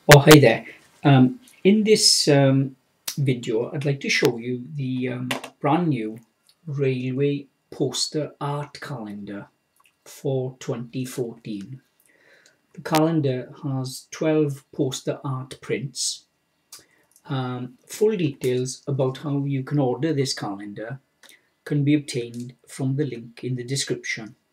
Oh, hi there. In this video, I'd like to show you the brand new railway poster art calendar for 2014. The calendar has 12 poster art prints. Full details about how you can order this calendar can be obtained from the link in the description.